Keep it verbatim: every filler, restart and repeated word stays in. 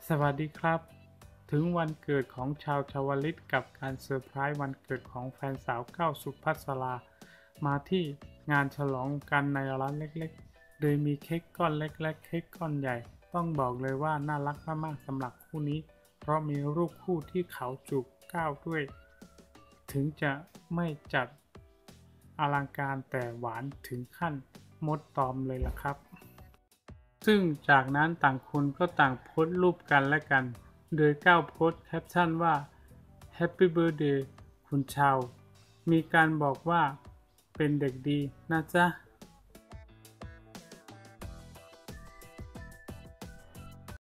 สวัสดีครับถึงวันเกิดของชาวชวลิตกับการเซอร์ไพรส์วันเกิดของแฟนสาวก้าวสุภัสรามาที่งานฉลองกันในร้านเล็กๆโดยมีเค้กก้อนเล็กและเค้กก้อนใหญ่ต้องบอกเลยว่าน่ารักมากๆสำหรับคู่นี้เพราะมีรูปคู่ที่เขาจูบก้าวด้วยถึงจะไม่จัดอลังการแต่หวานถึงขั้นมดตอมเลยล่ะครับซึ่งจากนั้นต่างคนก็ต่างโพสต์รูปกันและกันโดยก้าวโพสต์แคปชั่นว่า Happy Birthday คุณชาวมีการบอกว่าเป็นเด็กดีนะจ๊ะ